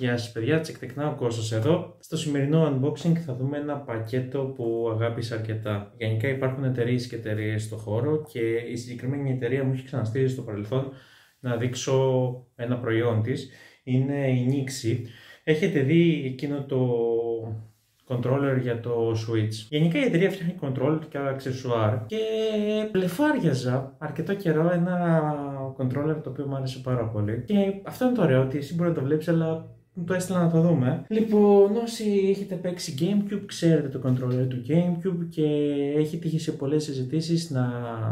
Γεια σας παιδιά, Τσεκτεκνά ο Κώστας εδώ. Στο σημερινό unboxing θα δούμε ένα πακέτο που αγάπησα αρκετά. Γενικά υπάρχουν εταιρείες και εταιρείες στο χώρο και η συγκεκριμένη εταιρεία μου έχει ξαναστήσει στο παρελθόν να δείξω ένα προϊόν της. Είναι η Nixie. Έχετε δει εκείνο το controller για το Switch. Γενικά η εταιρεία φτιάχνει controller και άλλα αξεσουάρ και πλεφάριαζα αρκετό καιρό ένα controller το οποίο μου άρεσε πάρα πολύ. Και αυτό είναι το ωραίο, ότι εσύ μπορεί να το βλέπεις, αλλά μου το έστειλα να το δούμε. Λοιπόν, όσοι έχετε παίξει GameCube, ξέρετε το controller του GameCube και έχει τύχει σε πολλές συζητήσεις να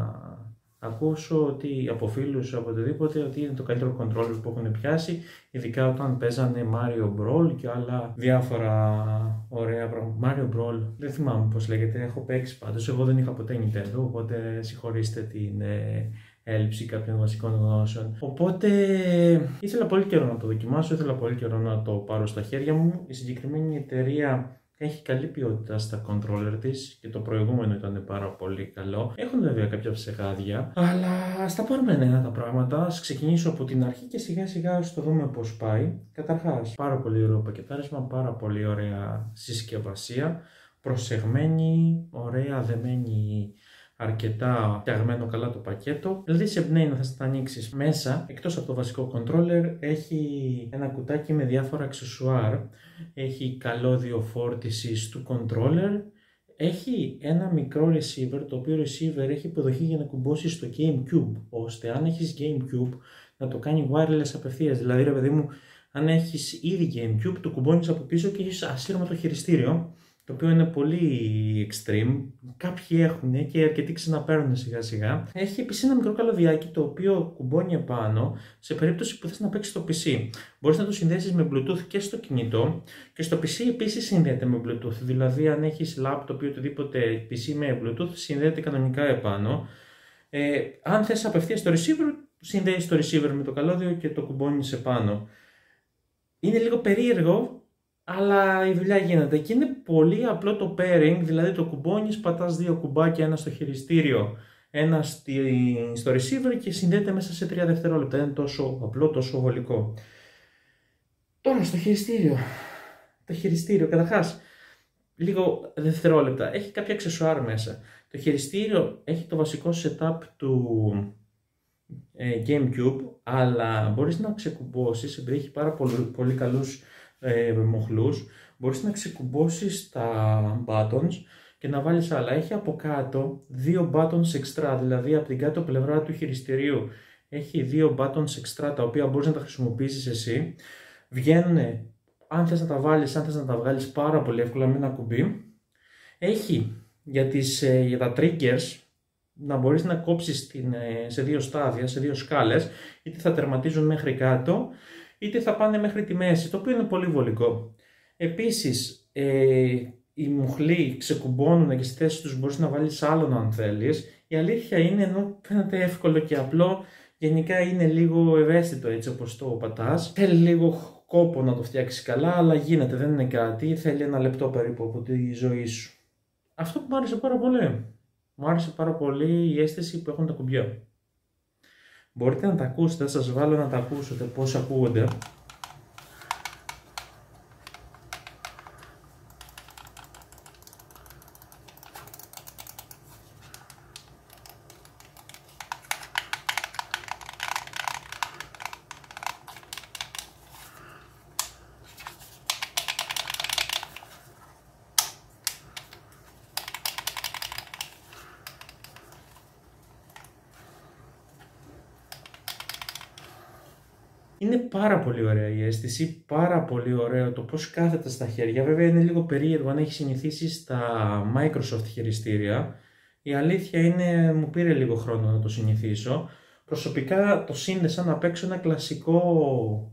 ακούσω ότι από φίλους, από οτιδήποτε, ότι είναι το καλύτερο controller που έχουν πιάσει, ειδικά όταν παίζανε Mario Brawl και άλλα διάφορα ωραία πράγματα. Mario Brawl, δεν θυμάμαι πώς λέγεται, έχω παίξει πάντως, εγώ δεν είχα ποτέ Nintendo, οπότε συγχωρήστε την έλλειψη κάποιων βασικών γνώσεων. Οπότε ήθελα πολύ καιρό να το δοκιμάσω, ήθελα πολύ καιρό να το πάρω στα χέρια μου. Η συγκεκριμένη εταιρεία έχει καλή ποιότητα στα controller της και το προηγούμενο ήταν πάρα πολύ καλό. Έχουν βέβαια κάποια ψεγάδια, αλλά ας τα πάρουμε ένα τα πράγματα. Ας ξεκινήσω από την αρχή και σιγά σιγά ας το δούμε πώς πάει. Καταρχάς, πάρα πολύ ωραίο πακετάρισμα, πάρα πολύ ωραία συσκευασία, προσεγμένη, ωραία δεμένη, αρκετά φτιαγμένο καλά το πακέτο. Δηλαδή σε εμπνέει να θες να τα ανοίξεις. Μέσα, εκτός από το βασικό controller, έχει ένα κουτάκι με διάφορα αξεσουάρ. Έχει καλώδιο φόρτισης του controller. Έχει ένα μικρό receiver, το οποίο receiver έχει υποδοχή για να κουμπώσεις στο GameCube, ώστε αν έχεις GameCube να το κάνει wireless απευθείας. Δηλαδή ρε παιδί μου, αν έχεις ήδη GameCube, το κουμπώνεις από πίσω και έχεις ασύρματο χειριστήριο, το οποίο είναι πολύ extreme. Κάποιοι έχουν και αρκετοί ξαναπαίρνουν σιγά σιγά. Έχει επίσης ένα μικρό καλωδιάκι το οποίο κουμπώνει επάνω σε περίπτωση που θες να παίξεις στο PC. Μπορείς να το συνδέσεις με Bluetooth και στο κινητό και στο PC επίσης συνδέεται με Bluetooth. Δηλαδή, αν έχεις laptop ή οτιδήποτε PC με Bluetooth, συνδέεται κανονικά επάνω. Αν θες απευθείας το receiver, συνδέεις το receiver με το καλώδιο και το κουμπώνεις επάνω. Είναι λίγο περίεργο, αλλά η δουλειά γίνεται και είναι πολύ απλό το pairing, δηλαδή το κουμπώνεις, πατάς δύο κουμπάκια, ένα στο χειριστήριο, ένα στο receiver και συνδέεται μέσα σε 3 δευτερόλεπτα. Είναι τόσο απλό, τόσο βολικό. Τώρα στο χειριστήριο. Το χειριστήριο, καταρχάς, λίγο δευτερόλεπτα, έχει κάποια αξεσουάρ μέσα. Το χειριστήριο έχει το βασικό setup του GameCube, αλλά μπορείς να ξεκουμπώσεις, επειδή έχει πάρα πολύ καλούς μοχλούς, μπορείς να ξεκουμπώσεις τα buttons και να βάλεις άλλα. Έχει από κάτω 2 buttons extra, δηλαδή από την κάτω πλευρά του χειριστηρίου έχει 2 buttons extra τα οποία μπορείς να τα χρησιμοποιήσεις εσύ. Βγαίνουν, αν θες να τα βάλεις, αν θες να τα βγάλεις πάρα πολύ εύκολα με ένα κουμπί. Έχει για τα triggers να μπορείς να κόψεις σε 2 στάδια, σε 2 σκάλες, είτε θα τερματίζουν μέχρι κάτω είτε θα πάνε μέχρι τη μέση, το οποίο είναι πολύ βολικό. Επίσης, οι μοχλοί ξεκουμπώνουν και στη θέση τους μπορείς να βάλεις άλλον αν θέλεις. Η αλήθεια είναι, ενώ φαίνεται εύκολο και απλό, γενικά είναι λίγο ευαίσθητο έτσι όπως το πατάς. Θέλει λίγο κόπο να το φτιάξεις καλά, αλλά γίνεται, δεν είναι κάτι. Θέλει 1 λεπτό περίπου από τη ζωή σου. Αυτό που μου άρεσε πάρα πολύ. Μου άρεσε πάρα πολύ η αίσθηση που έχουν τα κουμπιά. Μπορείτε να τα ακούσετε, θα σας βάλω να τα ακούσετε πώς ακούγονται. Είναι πάρα πολύ ωραία η αίσθηση, πάρα πολύ ωραίο το πώς κάθεται στα χέρια. Βέβαια είναι λίγο περίεργο αν έχει συνηθίσει στα Microsoft χειριστήρια. Η αλήθεια είναι, μου πήρε λίγο χρόνο να το συνηθίσω. Προσωπικά το σύνδεσα να παίξω ένα κλασικό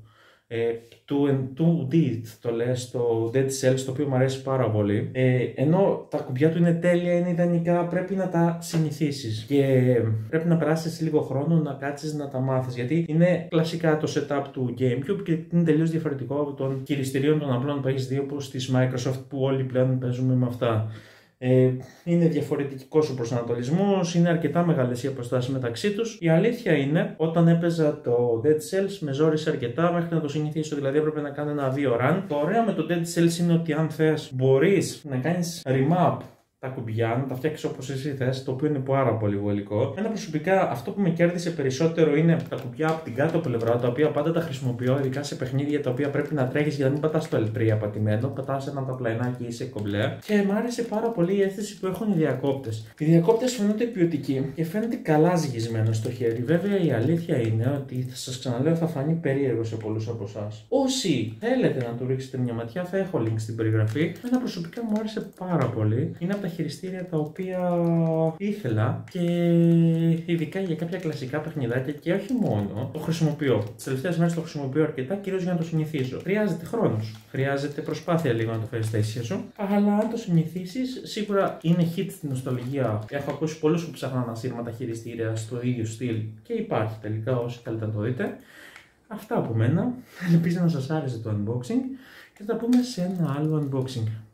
2D, το λες, το Dead Cells, το οποίο μου αρέσει πάρα πολύ. Ενώ τα κουμπιά του είναι τέλεια, είναι ιδανικά, πρέπει να τα συνηθίσεις και πρέπει να περάσεις λίγο χρόνο να κάτσεις να τα μάθεις, γιατί είναι κλασικά το setup του GameCube και είναι τελείως διαφορετικό από των χειριστηρίων των απλών που έχεις δει, όπως της Microsoft, που όλοι πλέον παίζουμε με αυτά. Είναι διαφορετικός ο προσανατολισμός, είναι αρκετά μεγάλες οι αποστάσεις μεταξύ τους. Η αλήθεια είναι, όταν έπαιζα το Dead Cells, με ζόρισε αρκετά μέχρι να το συνηθίσω. Δηλαδή, έπρεπε να κάνω 1-2 run. Το ωραίο με το Dead Cells είναι ότι, αν θες, μπορείς να κάνεις remap τα κουμπιά, να τα φτιάξεις όπως εσύ θες, το οποίο είναι πάρα πολύ βολικό. Εμένα προσωπικά αυτό που με κέρδισε περισσότερο είναι τα κουμπιά από την κάτω πλευρά, τα οποία πάντα τα χρησιμοποιώ, ειδικά σε παιχνίδια τα οποία πρέπει να τρέχεις για να μην πατάς το L3 πατημένο, πατάς ένα ταπλαϊνάκι ή σε κομπλέ. Και μου άρεσε πάρα πολύ η αίσθηση που έχουν οι διακόπτες. Οι διακόπτες φαίνονται ποιοτικοί και φαίνεται καλά ζυγισμένο στο χέρι. Βέβαια, η αλήθεια είναι ότι, θα σας ξαναλέω, θα φανεί περίεργο σε πολλούς από εσάς. Όσοι θέλετε να του ρίξετε μια ματιά, θα έχω link στην περιγραφή. Εμένα προσωπικά μου άρεσε πάρα πολύ. Είναι από τα χειριστήρια τα οποία ήθελα και ειδικά για κάποια κλασικά παιχνιδάκια και όχι μόνο, το χρησιμοποιώ. Τις τελευταίες μέρες το χρησιμοποιώ αρκετά, κυρίως για να το συνηθίσω. Χρειάζεται χρόνος, χρειάζεται προσπάθεια λίγο να το φέρεις στα ίσια σου, αλλά αν το συνηθίσεις, σίγουρα είναι hit στην νοσταλγία. Έχω ακούσει πολλούς που ψάχναν ασύρματα χειριστήρια στο ίδιο στυλ και υπάρχει τελικά, όσοι θέλετε να το δείτε. Αυτά από μένα. Ελπίζω να σας άρεσε το unboxing και θα τα πούμε σε ένα άλλο unboxing.